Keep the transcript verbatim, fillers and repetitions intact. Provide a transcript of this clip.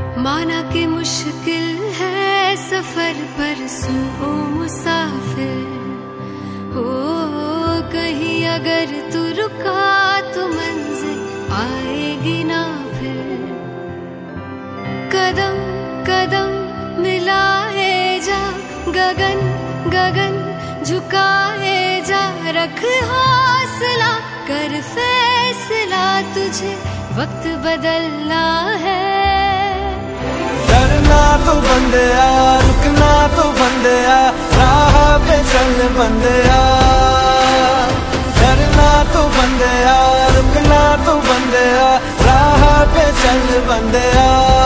माना कि मुश्किल है सफर पर सुन ओ मुसाफिर, हो कहीं अगर तू रुका तो मंजिल आएगी ना फिर। कदम कदम मिलाए जा, गगन गगन झुकाए जा, रख हौसला कर फैसला, तुझे वक्त बदलना है। डरना तो बंदिया, रुकना तो बंदिया, राह पे चल बंदिया। डरना तो बंदिया, रुकना तो बंदिया, राह पे चल बंदिया।